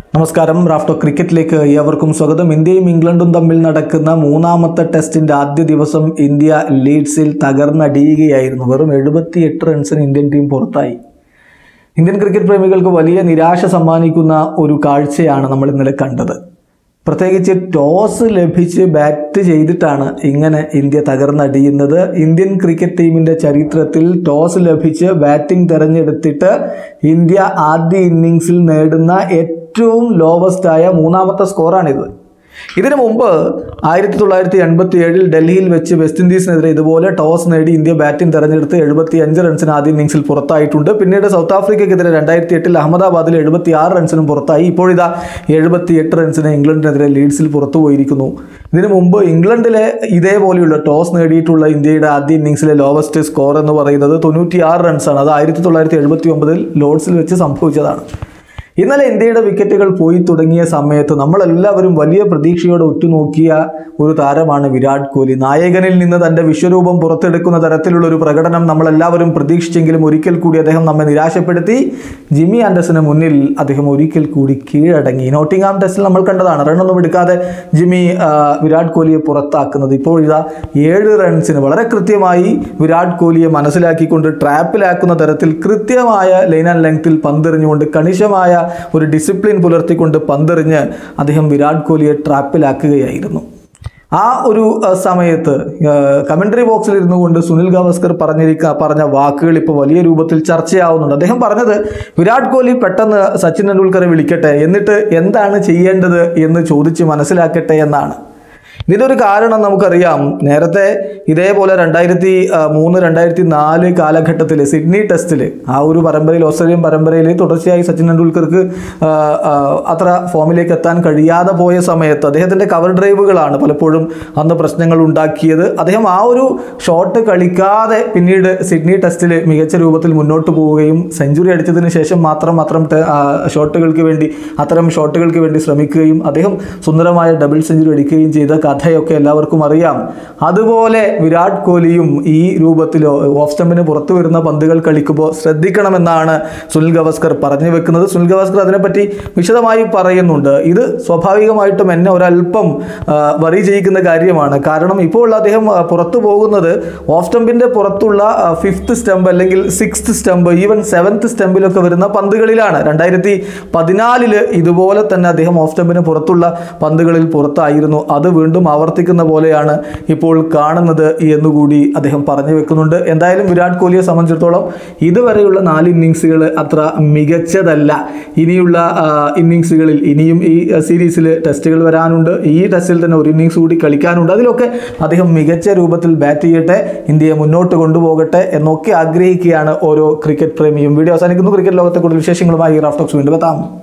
നമസ്കാരം. റാഫ്റ്റോ ക്രിക്കറ്റിലേക്ക് ഏവർക്കും സ്വാഗതം. ഇന്ത്യയും ഇംഗ്ലണ്ടും തമ്മിൽ നടക്കുന്ന മൂന്നാമത്തെ ടെസ്റ്റിന്റെ ആദ്യ ദിവസം ഇന്ത്യ ലീഡ്സിൽ തകർന്നടിയുകയായിരുന്നു. വെറും 78 റൺസിന് ഇന്ത്യൻ ടീം പുറത്തായി. ഇന്ത്യൻ ക്രിക്കറ്റ് പ്രേമികൾക്ക് വലിയ നിരാശ സമ്മാനിക്കുന്ന ഒരു കാഴ്ചയാണ് നമ്മൾ ഇന്നലെ കണ്ടത്. പ്രത്യേകിച്ച് ടോസ് ലഭിച്ച് ബാറ്റ് ചെയ്തിട്ടാണ് ഇങ്ങനെ ഇന്ത്യ തകർന്നടിയുന്നത്. ഇന്ത്യൻ ക്രിക്കറ്റ് ടീമിൻ്റെ ചരിത്രത്തിൽ ടോസ് ലഭിച്ച് ബാറ്റിംഗ് തിരഞ്ഞെടുത്തിട്ട് ഇന്ത്യ ആദ്യ ഇന്നിങ്സിൽ നേടുന്ന ഏറ്റവും ലോവസ്റ്റായ മൂന്നാമത്തെ സ്കോറാണിത്. ഇതിനു മുമ്പ് 1987 ഡൽഹിയിൽ വെച്ച് വെസ്റ്റ് ഇൻഡീസിനെതിരെ ഇതുപോലെ ടോസ് നേടി ഇന്ത്യ ബാറ്റിംഗ് തെരഞ്ഞെടുത്ത് 75 റൺസിന് ആദ്യ ഇന്നിങ്സിൽ പുറത്തായിട്ടുണ്ട്. പിന്നീട് സൗത്ത് ആഫ്രിക്കയ്ക്കെതിരെ 2008 അഹമ്മദാബാദിൽ 76 റൺസിനും പുറത്തായി. ഇപ്പോഴിതാ 78 റൺസിന് ഇംഗ്ലണ്ടിനെതിരെ ലീഡ്സിൽ പുറത്തുപോയിരിക്കുന്നു. ഇതിനു മുമ്പ് ഇംഗ്ലണ്ടിലെ ഇതേപോലെയുള്ള ടോസ് നേടിയിട്ടുള്ള ഇന്ത്യയുടെ ആദ്യ ഇന്നിങ്സിലെ ലോവസ്റ്റ് സ്കോർ എന്ന് പറയുന്നത് 96 റൺസാണ്. അത് 1979 ലോർഡ്സിൽ വെച്ച് സംഭവിച്ചതാണ്. ഇന്നലെ ഇന്ത്യയുടെ വിക്കറ്റുകൾ പോയി തുടങ്ങിയ സമയത്ത് നമ്മളെല്ലാവരും വലിയ പ്രതീക്ഷയോടെ ഉറ്റുനോക്കിയ ഒരു താരമാണ് വിരാട് കോഹ്ലി. നായകനിൽ നിന്ന് തൻ്റെ വിശ്വരൂപം പുറത്തെടുക്കുന്ന തരത്തിലുള്ള ഒരു പ്രകടനം നമ്മളെല്ലാവരും പ്രതീക്ഷിച്ചെങ്കിലും ഒരിക്കൽ കൂടി അദ്ദേഹം നമ്മെ നിരാശപ്പെടുത്തി. ജിമ്മി ആൻഡർസന് മുന്നിൽ അദ്ദേഹം ഒരിക്കൽ കൂടി കീഴടങ്ങി. നോട്ടിംഗ്ഹാം ടെസ്റ്റിൽ നമ്മൾ കണ്ടതാണ്, റണ്ണൊന്നും എടുക്കാതെ ജിമ്മി വിരാട് കോഹ്ലിയെ പുറത്താക്കുന്നത്. ഇപ്പോൾ ഇതാ 7 റൺസിന് വളരെ കൃത്യമായി വിരാട് കോഹ്ലിയെ മനസ്സിലാക്കിക്കൊണ്ട് ട്രാപ്പിലാക്കുന്ന തരത്തിൽ കൃത്യമായ ലൈൻ ആൻഡ് ലെങ്ത്തിൽ പന്തെറിഞ്ഞുകൊണ്ട് കണിശമായ ഒരു ഡിസിപ്ലിൻ പുലർത്തിക്കൊണ്ട് പന്തെറിഞ്ഞ് അദ്ദേഹം വിരാട് കോഹ്ലിയെ ട്രാപ്പിലാക്കുകയായിരുന്നു. ആ ഒരു സമയത്ത് കമന്ററി ബോക്സിൽ ഇരുന്നു കൊണ്ട് സുനിൽ ഗവാസ്കർ പറഞ്ഞ വാക്കുകൾ ഇപ്പോൾ വലിയ രൂപത്തിൽ ചർച്ചയാവുന്നുണ്ട്. അദ്ദേഹം പറഞ്ഞത് വിരാട് കോഹ്ലി പെട്ടെന്ന് സച്ചിൻ ടെണ്ടുൽക്കറെ വിളിക്കട്ടെ, എന്നിട്ട് എന്താണ് ചെയ്യേണ്ടത് എന്ന് ചോദിച്ച് മനസ്സിലാക്കട്ടെ എന്നാണ്. ഇതിൻ്റെ ഒരു കാരണം നമുക്കറിയാം. നേരത്തെ ഇതേപോലെ 2003-2004 കാലഘട്ടത്തിൽ സിഡ്നി ടെസ്റ്റിൽ ആ ഒരു പരമ്പരയിൽ, ഓസ്ട്രേലിയൻ പരമ്പരയിൽ തുടർച്ചയായി സച്ചിൻ ടെണ്ടുൽക്കർക്ക് അത്ര ഫോമിലേക്ക് എത്താൻ കഴിയാതെ പോയ സമയത്ത് അദ്ദേഹത്തിൻ്റെ കവർ ഡ്രൈവുകളാണ് പലപ്പോഴും അന്ന് പ്രശ്നങ്ങൾ ഉണ്ടാക്കിയത്. അദ്ദേഹം ആ ഒരു ഷോട്ട് കളിക്കാതെ പിന്നീട് സിഡ്നി ടെസ്റ്റിൽ മികച്ച രൂപത്തിൽ മുന്നോട്ട് പോവുകയും സെഞ്ചുറി അടിച്ചതിന് ശേഷം അത്തരം ഷോട്ടുകൾക്ക് വേണ്ടി ശ്രമിക്കുകയും അദ്ദേഹം സുന്ദരമായ ഡബിൾ സെഞ്ചുറി അടിക്കുകയും ചെയ്ത കഥയൊക്കെ എല്ലാവർക്കും അറിയാം. അതുപോലെ വിരാട് കോഹ്ലിയും ഈ രൂപത്തിൽ ഓഫ് സ്റ്റമ്പിന് പുറത്തു വരുന്ന പന്തുകൾ കളിക്കുമ്പോൾ ശ്രദ്ധിക്കണമെന്നാണ് സുനിൽ ഗവാസ്കർ പറഞ്ഞു വെക്കുന്നത്. സുനിൽ ഗവാസ്കർ അതിനെപ്പറ്റി വിശദമായി പറയുന്നുണ്ട്. ഇത് സ്വാഭാവികമായിട്ടും എന്നെ ഒരല്പം വറി ചെയ്യിക്കുന്ന കാര്യമാണ്. കാരണം ഇപ്പോൾ അദ്ദേഹം പുറത്തു പോകുന്നത് ഓഫ് സ്റ്റമ്പിൻ്റെ പുറത്തുള്ള 5th സ്റ്റമ്പ് അല്ലെങ്കിൽ 6th സ്റ്റമ്പ്, ഈവൻ 7th സ്റ്റമ്പിലൊക്കെ വരുന്ന പന്തുകളിലാണ്. 2014 ഇതുപോലെ തന്നെ അദ്ദേഹം ഓഫ് സ്റ്റമ്പിന് പുറത്തുള്ള പന്തുകളിൽ പുറത്തായിരുന്നു. അത് വീണ്ടും ആവർത്തിക്കുന്ന പോലെയാണ് ഇപ്പോൾ കാണുന്നത് എന്നുകൂടി അദ്ദേഹം പറഞ്ഞു വെക്കുന്നുണ്ട്. എന്തായാലും വിരാട് കോഹ്ലിയെ സംബന്ധിച്ചിടത്തോളം ഇതുവരെയുള്ള 4 ഇന്നിങ്സുകൾ അത്ര മികച്ചതല്ല. ഇനിയുള്ള ഇന്നിങ്സുകളിൽ ഇനിയും ഈ സീരീസിൽ ടെസ്റ്റുകൾ വരാനുണ്ട്. ഈ ടെസ്റ്റിൽ തന്നെ ഒരു ഇന്നിങ്സ് കൂടി കളിക്കാനുണ്ട്. അതിലൊക്കെ അദ്ദേഹം മികച്ച രൂപത്തിൽ ബാറ്റ് ചെയ്യട്ടെ, ഇന്ത്യയെ മുന്നോട്ട് കൊണ്ടുപോകട്ടെ എന്നൊക്കെ ആഗ്രഹിക്കുകയാണ് ഓരോ ക്രിക്കറ്റ് പ്രേമിയും. വീഡിയോ അവസാനിക്കുന്നു. ക്രിക്കറ്റ് ലോകത്തെ കൂടുതൽ വിശേഷങ്ങളുമായി റാഫ്റ്റോക്സ് വീണ്ടും എത്താം.